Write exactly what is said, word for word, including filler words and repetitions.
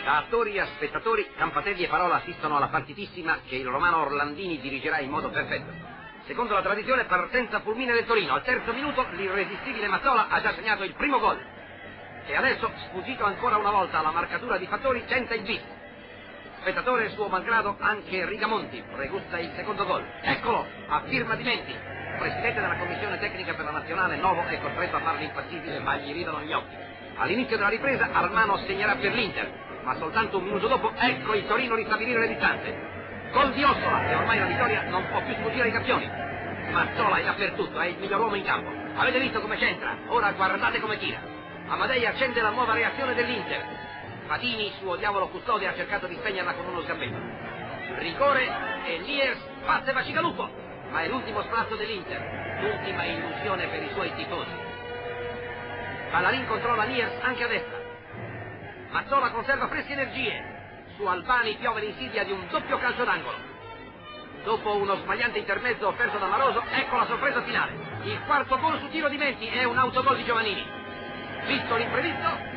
Da attori a spettatori, Campatelli e Parola assistono alla partitissima che il romano Orlandini dirigerà in modo perfetto. Secondo la tradizione, partenza fulmine del Torino. Al terzo minuto l'irresistibile Mazzola ha già segnato il primo gol. E adesso, sfuggito ancora una volta alla marcatura di Fattori, tenta il bis. Spettatore suo malgrado, anche Rigamonti pregusta il secondo gol. Eccolo, a firma di Menti. Presidente della commissione tecnica per la nazionale, Novo è costretto a farli impazzire, ma gli ridono gli occhi. All'inizio della ripresa Armano segnerà per l'Inter, ma soltanto un minuto dopo ecco il Torino ristabilire le distanze. Gol di Ossola e ormai la vittoria non può più sfuggire ai campioni. Mazzola è dappertutto, è il miglior uomo in campo. Avete visto come c'entra? Ora guardate come tira. Amadei accende la nuova reazione dell'Inter. Fatini, suo diavolo custode, ha cercato di spegnerla con uno sgambetto. Rigore e Liers batte Bacigalupo, ma è l'ultimo sprazzo dell'Inter, l'ultima illusione per i suoi tifosi. Ballarin controlla Liers anche a destra. Mazzola conserva fresche energie. Su Albani piove l'insidia di un doppio calcio d'angolo. Dopo uno sbagliante intermezzo offerto da Maroso, ecco la sorpresa finale. Il quarto gol su tiro di Menti è un autogol di Giovannini. Visto l'imprevisto,